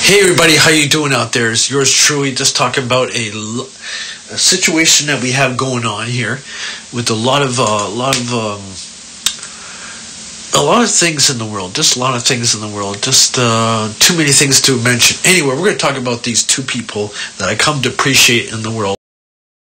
Hey everybody, how you doing out there? It's yours truly, just talking about a situation that we have going on here with a lot of things in the world. Just a lot of things in the world. Just too many things to mention. Anyway, we're going to talk about these two people that I come to appreciate in the world.